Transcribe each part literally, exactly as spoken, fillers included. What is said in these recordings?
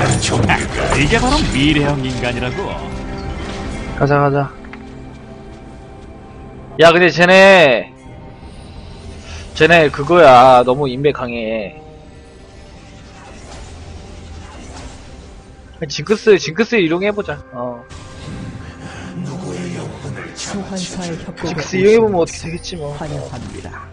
아, 이게 바로 미래형 인간이라고. 가자 가자. 야 근데 쟤네 쟤네 그거야. 너무 인맥 강해. 징크스 징크스 이용해보자. 어. 소환사의 협곡에 징크스 이용해보면 어떻게 되겠지 뭐. 환영합니다.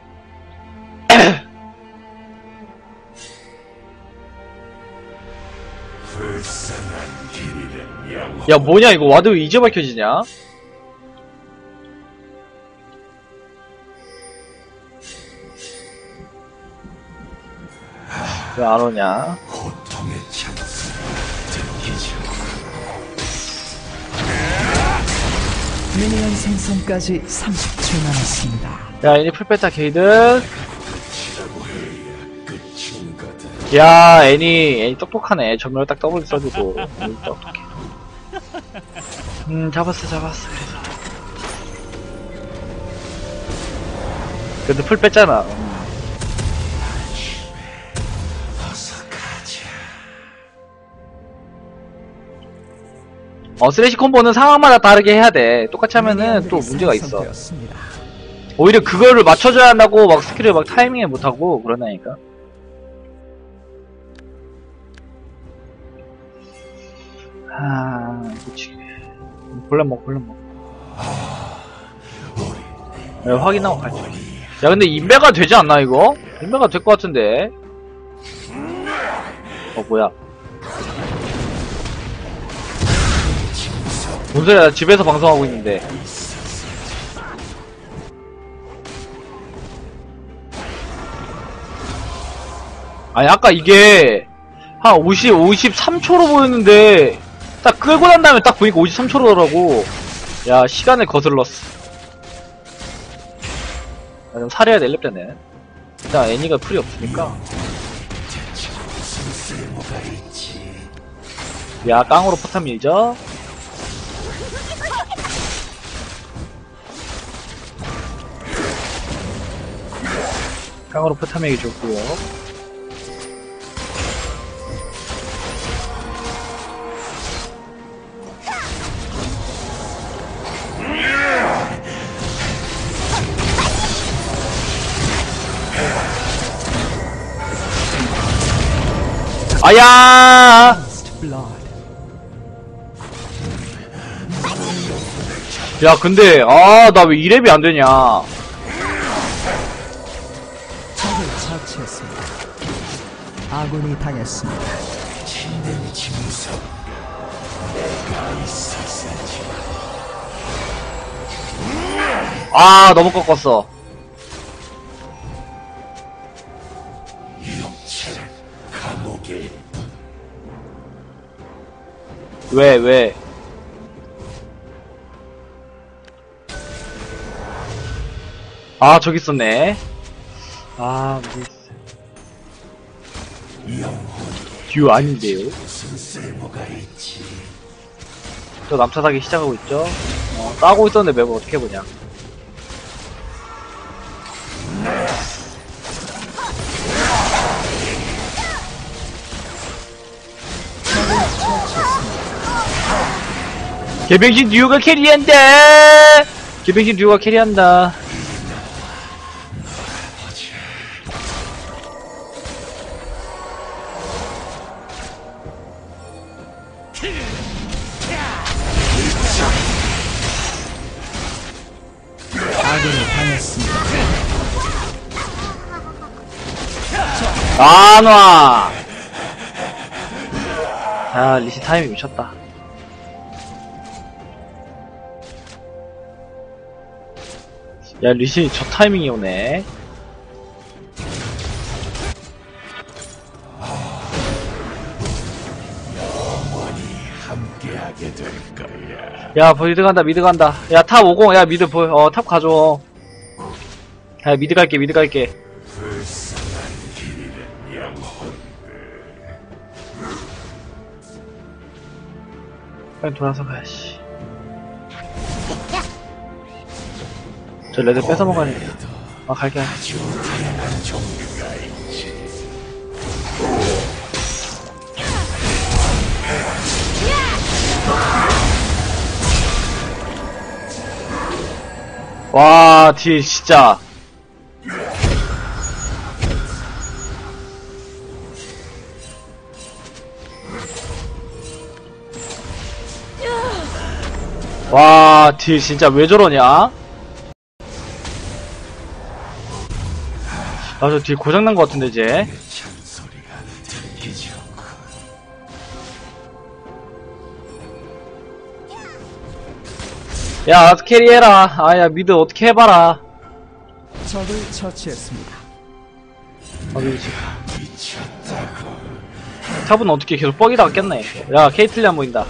야 뭐냐 이거 와드 왜 이제 밝혀지냐? 왜 안 오냐? 미니언 생성까지 삼십 초 남았습니다. 야 이제 풀베타 게이드. 야 애니 애니 똑똑하네. 전멸 딱 더블 써주고. 애니 똑똑해. 음 잡았어 잡았어. 그래도 풀 뺐잖아. 음. 어 쓰레쉬 콤보는 상황마다 다르게 해야 돼. 똑같이 하면은 또 문제가 있어. 오히려 그거를 맞춰줘야 한다고 막 스킬을 막 타이밍에 못하고 그러나니까. 아, 그치. 볼렘 먹, 볼렘 먹. 네, 확인하고 갈게. 야, 근데 인베가 되지 않나, 이거? 인베가 될 것 같은데. 어, 뭐야. 뭔 소리야, 나 집에서 방송하고 있는데. 아니, 아까 이게, 한 오십, 오십삼 초로 보였는데, 딱 끌고 난 다음에 딱 보니까 오십삼 초로더라고. 야, 시간을 거슬렀어. 아, 좀 살해야 될 랩되네. 일단 애니가 풀이 없으니까. 야, 깡으로 포탄 밀죠? 깡으로 포탄 밀기 좋고요. 아야! 야 근데 아 나 왜 이 렙이 안 되냐? 적을 처치했습니다. 아군이 당했습니다. 아 너무 꺾었어. 왜 왜? 아 저기 있었네. 아 미스. 듀 아닌데요? 저 남차사기 시작하고 있죠? 어, 따고 있었는데 맵을 어떻게 보냐? 개병신 듀오가 캐리한다! 개병신 듀오가 캐리한다. 아군이 당했습니다. 안 와! 아, 리시 타이밍 미쳤다. 야, 리시 저 타이밍이 오네. 야, 미드 간다, 미드 간다. 야, 탑 오공, 야, 미드 보여. 어, 탑 가져. 야, 미드 갈게, 미드 갈게. 빨리 돌아서 가야지. 저 레드 뺏어 먹어야 돼. 아, 갈게. 와, 딜 진짜. 와, 딜 진짜 왜 저러냐? 아, 저 딜 고장난 것 같은데, 이제. 야, 알아서 캐리해라. 아, 야, 미드 어떻게 해봐라. 적을 처치했습니다. 아, 미치. 탑은 어떻게 계속 뻑이다가 깼네. 야, 케이틀리 안 보인다.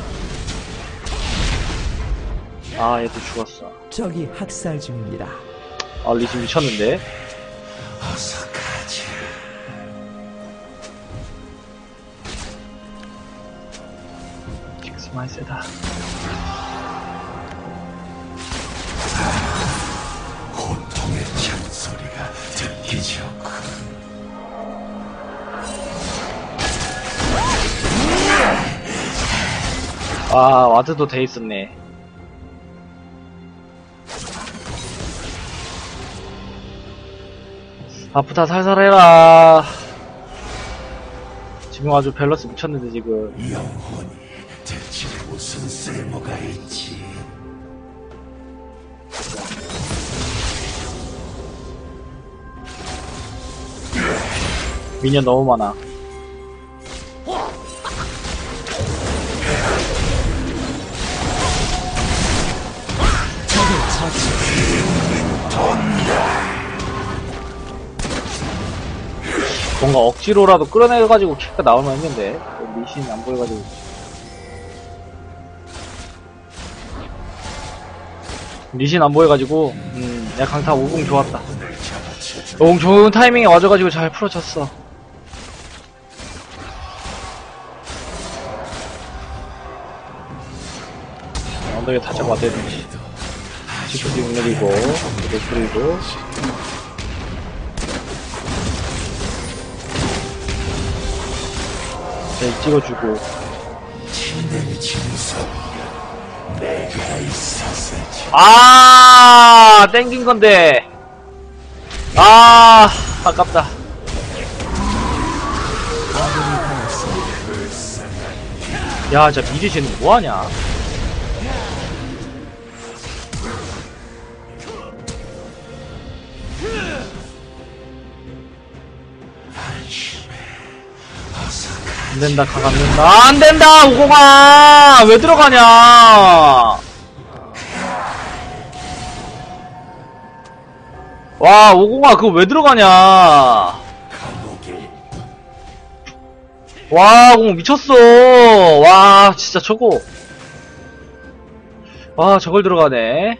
아, 얘도 죽었어. 적이 학살 중입니다. 아, 리시 미쳤는데. 직스 많이 세다. 고통의 찬소리가 듣기 좋고 아, 와드도 돼 있었네. 아프다 살살 해라. 지금 아주 밸런스 미쳤는데 지금. 영혼이 대체 무슨 쓸모가 있지? 미니언 너무 많아. 적을 처치했습니다. 뭔가 억지로라도 끌어내가지고 킥가 나오면 했는데 리신 안 보여가지고. 리신 안 보여가지고 음 내가 강타 오공 좋았다. 오공 좋은 타이밍에 와줘가지고 잘 풀어졌어. 언덕에 다짝 맞대든지 지프지 못 내리고 이거 뿌리고 네, 찍어주고. 내가 있었을지. 아, 땡긴 건데. 아, 아깝다. 야, 진짜 미리 쟤는 뭐하냐? 안된다, 각 안된다. 안된다, 오공아! 왜 들어가냐! 와, 오공아, 그거 왜 들어가냐! 와, 오공 미쳤어! 와, 진짜 저거. 와, 저걸 들어가네.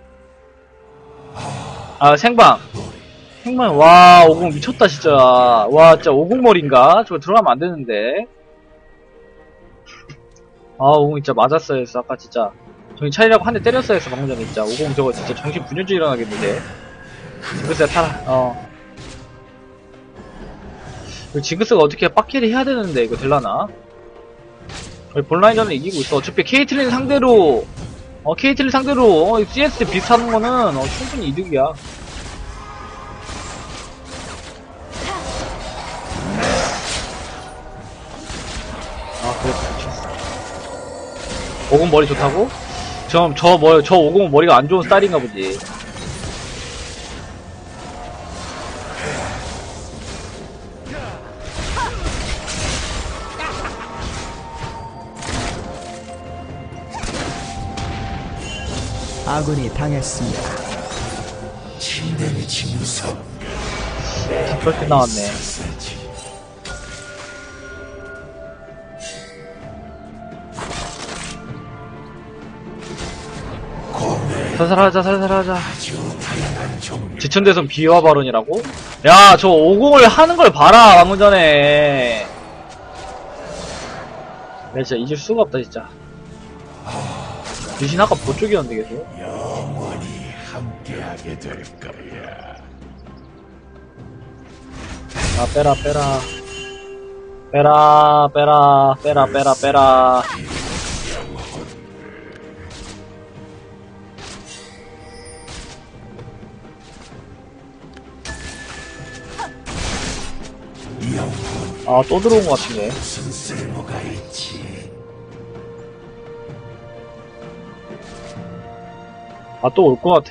아, 생방. 생방, 와, 오공 미쳤다, 진짜. 와, 진짜 오공머리인가? 저거 들어가면 안 되는데. 아, 오공 진짜 맞았어야 했어, 아까 진짜. 정신 차리라고 한 대 때렸어야 했어, 방금 전에 진짜. 오공 저거 진짜 정신 분열증 일어나겠는데. 징크스가 타라, 어. 징크스가 어떻게 빡캐리 해야 되는데, 이거 될라나? 본라인전을 이기고 있어. 어차피 케이틀린 상대로, 어, 케이틀린 상대로, 어, 씨에스 비슷하는 거는, 어, 충분히 이득이야. 아, 그래, 미쳤어. 오공 머리 좋다고? 저, 저, 뭐, 저 오공 머리가 안 좋은 스타일인가 보지. 아군이 당했습니다. 침대미치 무섭. 그렇게 나왔네. 살살하자, 살살하자. 지천대선 비화 발언이라고? 야, 저 오공을 하는 걸 봐라, 방금 전에. 야, 진짜 잊을 수가 없다, 진짜. 리신 아까 보쪽이었는데, 계속. 영원히 함께하게 될 거야. 아, 빼라, 빼라. 빼라, 빼라, 빼라, 빼라, 빼라. 아, 또 들어온 것 같은데. 무슨 쓸모가 있지? 아, 또 올 것 같아.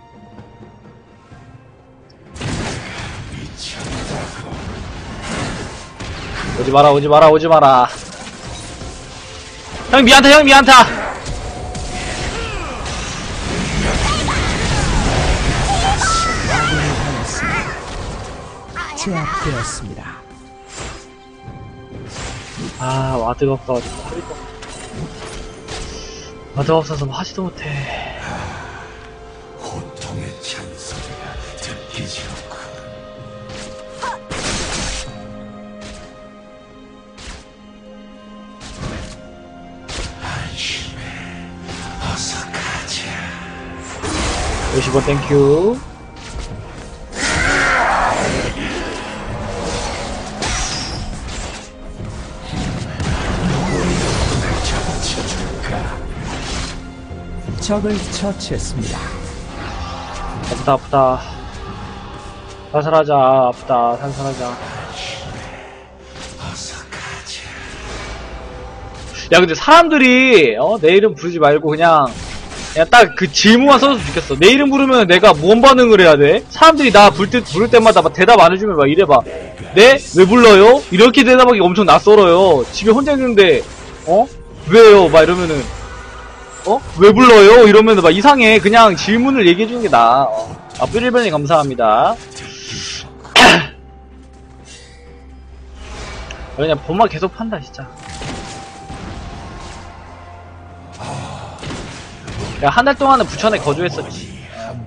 미쳤다고. 오지 마라, 오지 마라, 오지 마라. 형 미안타, 형 미안타. 아군이 당했습니다. 제압되었습니다. 아, 와드가 없어가지고. 와드가 없어서 뭐 하지도 못해. 고통의 찬소리가 들리지 않고. 안심해. 어서 가자. 오십 원 땡큐. 적을 처치했습니다. 아프다, 아프다. 살살하자, 아프다, 살살하자. 어서 가자. 야, 근데 사람들이, 어, 내 이름 부르지 말고 그냥, 그냥 딱 그 질문만 써줬으면 좋겠어. 내 이름 부르면 내가 뭔 반응을 해야 돼? 사람들이 나 부를 때, 부를 때마다 막 대답 안 해주면 막 이래봐. 네? 왜 불러요? 이렇게 대답하기 엄청 낯설어요. 집에 혼자 있는데, 어? 왜요? 막 이러면은, 어? 왜 불러요? 이러면은 막 이상해. 그냥 질문을 얘기해주는 게 나아. 어. 아, 삐리변이 감사합니다. 그냥 본만 계속 판다, 진짜. 야, 한 달 동안은 부천에 거주했었지.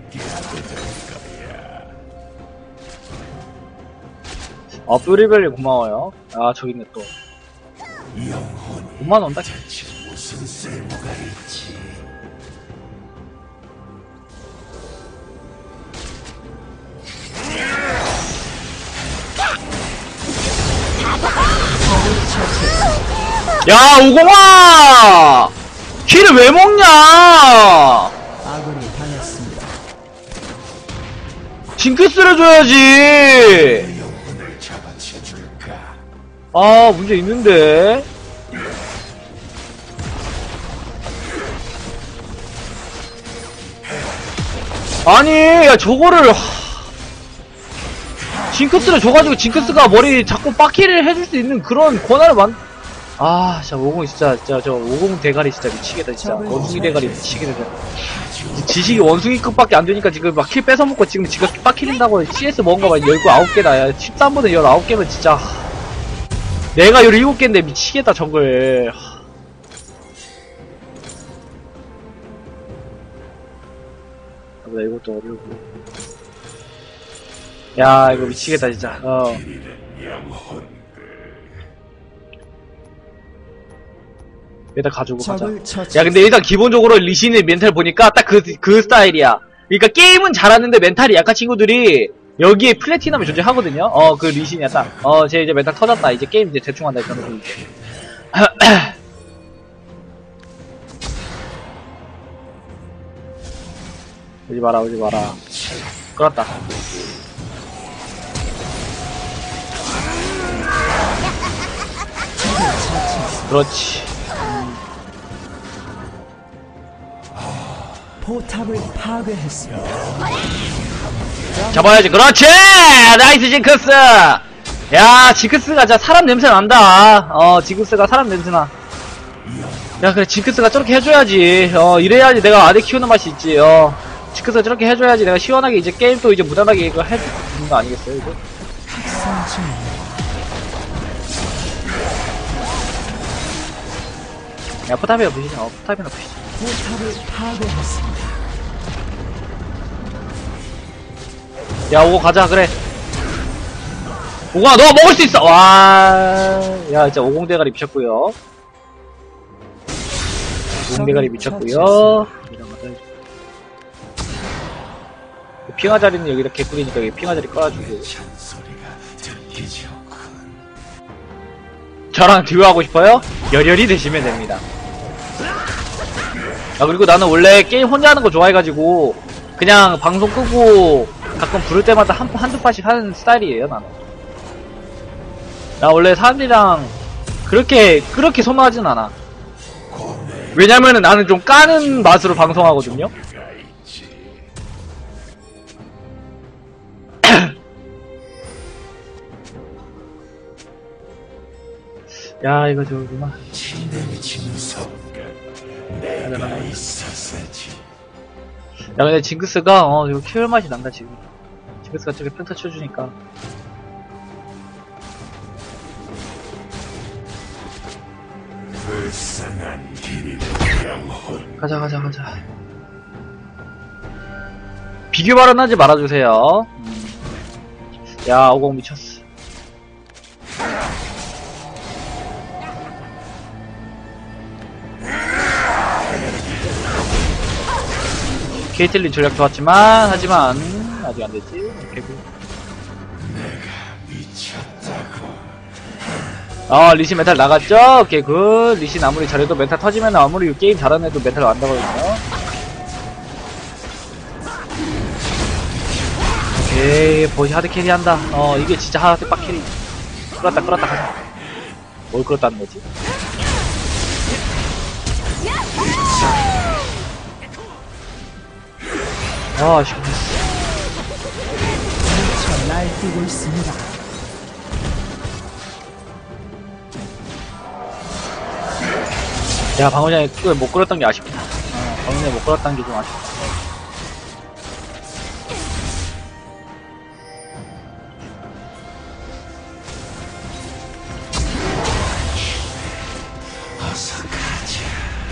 어, 뾰리별리 고마워요. 아, 저기 있네, 또. 오만 원 딱. 무슨 쓸모가 있지? 야, 오공아! 키를 왜 먹냐! 아군이 당했습니다. 징크스를 줘야지! 영혼을 잡아채 줄까? 아, 문제 있는데? 아니, 야, 저거를, 하... 징크스를 줘가지고 징크스가 머리 자꾸 빡키를 해줄 수 있는 그런 권한을 만, 아, 진짜 오공 진짜, 진짜, 저 오공 대가리 진짜 미치겠다, 진짜. 원숭이 대가리 미치겠다. 지식이 원숭이급밖에 안 되니까 지금 막 킬 뺏어먹고 지금 지가 빡키린다고 씨에스 먹은 거 막 열구 아홉 개다. 야, 십삼 분에 열아홉 개면 진짜. 내가 열일곱 개인데 미치겠다, 정글. 나 이것도 어려워. 야, 이거 미치겠다, 진짜. 어. 일단 가지고 가자. 적을 처치. 야, 근데 일단 기본적으로 리신의 멘탈 보니까 딱 그, 그 스타일이야. 그러니까 게임은 잘하는데 멘탈이 약한 친구들이 여기에 플래티넘이 존재하거든요? 어, 그 리신이야, 딱. 어, 쟤 이제 멘탈 터졌다. 이제 게임 이제 대충 한다, 이런 거 이제. 오지 마라, 오지 마라. 끌었다. 그렇지. 포탑을 파괴했습니다. 잡아야지. 그렇지! 나이스 징크스! 야, 징크스가 진짜 사람 냄새 난다. 어, 징크스가 사람 냄새 나. 야, 그래, 징크스가 저렇게 해줘야지. 어, 이래야지 내가 아들 키우는 맛이 있지. 어, 징크스가 저렇게 해줘야지 내가 시원하게 이제 게임 또 이제 무난하게 이거 해주는 거 아니겠어요, 이거? 학살 중입니다. 야, 포탑이나 부시자. 어, 포탑이나 부시자. 포탑을 파괴했습니다. 야, 오고 가자, 그래. 오공아, 너가 먹을 수 있어! 와, 야, 진짜 오공 대가리 미쳤고요. 오공 대가리 미쳤고요. 핑하 자리는 여기다 개꿀이니까 여기 핑하 자리 꺼가지고. 잔소리가 들리지 않군. 저랑 듀오 하고 싶어요? 열혈이 되시면 됩니다. 아, 그리고 나는 원래 게임 혼자 하는 거 좋아해가지고 그냥 방송 끄고 가끔 부를 때마다 한, 한두 판씩 하는 스타일이에요, 나는. 나 원래 사람들이랑 그렇게 그렇게 선호하진 않아. 왜냐면은 나는 좀 까는 맛으로 방송하거든요. 야 이거 저구나. 내가 있었었지. 야 근데 징크스가 어 이거 키울 맛이 난다 지금. 징크스가 저렇게 평타 쳐주니까. 불쌍한 길이 영혼. 가자 가자 가자. 비교 발언하지 말아주세요. 음. 야 오공 미쳤어. 케이틀린 전략 좋았지만 하지만 아직 안되지. 오케이 굿. 미쳤다고. 어 리신 멘탈 나갔죠? 오케이 굿. 리신 아무리 잘해도 멘탈 터지면 아무리 게임 잘하는 애도 멘탈 안 나거든요. 오케이 보시 하드 캐리 한다. 어 이게 진짜 하드 빡 캐리. 끌었다 끌었다 가자. 뭘 끌었다는 거지? 아 시원했어. 저 날뛰고 있습니다. 야 방금 전에 그걸 못 끌었던 게 아쉽다. 어, 방금 전에 못 끌었던 게 좀 아쉽다. 어서 가자.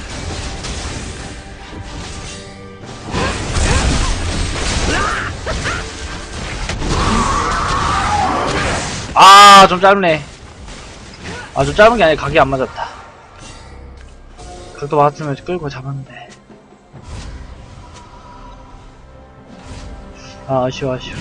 아, 좀 짧네. 아, 좀 짧은 게 아니라 각이 안 맞았다. 각도 맞았으면 끌고 잡았는데. 아, 아쉬워, 아쉬워.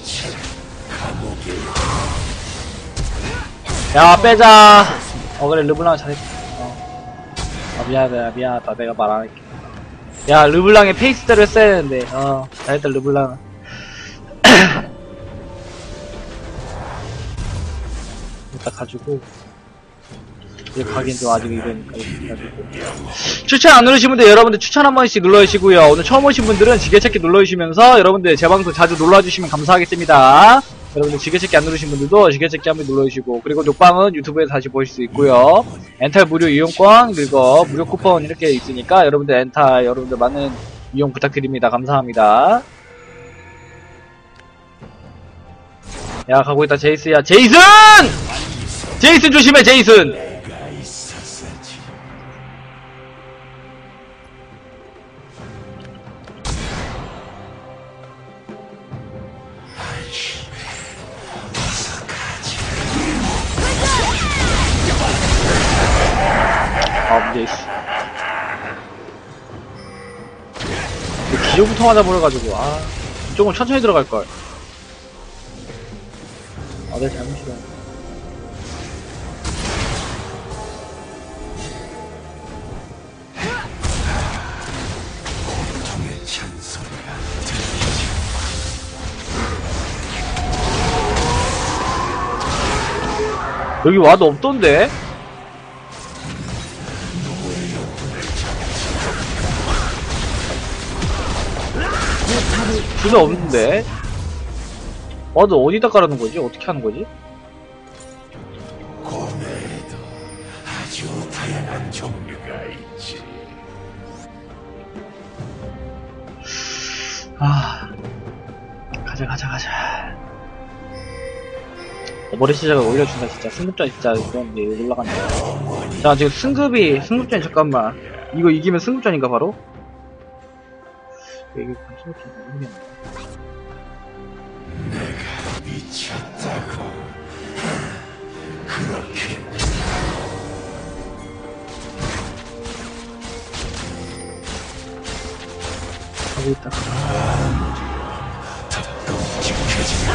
야, 빼자. 어, 그래, 르블랑 잘했다. 어. 아, 미안하다, 미안하다. 내가 말 안 할게. 야, 르블랑의 페이스대로 했어야 되는데. 어, 잘했다, 르블랑. 딱 가지고 이제 가긴 좀 아직 이러니까 이렇게 가지고 추천 안 누르신 분들 여러분들 추천 한 번씩 눌러주시고요. 오늘 처음 오신 분들은 지게찾기 눌러주시면서 여러분들 제 방송 자주 놀러주시면 감사하겠습니다. 여러분들 지게찾기 안 누르신 분들도 지게찾기 한번 눌러주시고 그리고 녹방은 유튜브에 다시 보실 수 있고요. 엔탈 무료 이용권 그리고 무료 쿠폰 이렇게 있으니까 여러분들 엔탈 여러분들 많은 이용 부탁드립니다. 감사합니다. 야 가고 있다 제이스야. 제이슨! 제이슨 조심해 제이슨. 내가 있었었지. 어서 가자. 아 문제 있어. 기존부터 맞아버려가지고 아 이쪽은 천천히 들어갈걸. 아 내 잘못이다. 고통의 찬소리가 들리지. 여기 와도 없던데? 주소 없는데? 와도 어디다 깔아놓은 거지? 어떻게 하는 거지? 고뇌에도 아주 다양한 종류가 있지. 아 가자 가자 가자. 어, 머리 시작을 올려준다 진짜. 승급전 진짜 그런데 올라간다. 자 지금 승급이 승급전이 잠깐만 이거 이기면 승급전인가 바로? 이게 승급전인가 모르겠네. 내가 미쳤다고. 그렇게 가고 있다. 덥고 지켜지는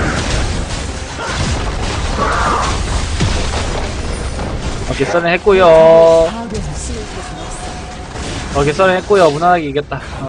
어, 개선을 했고요. 파괴했습니다. 어, 개선을 했고요. 무난하게 이겼다.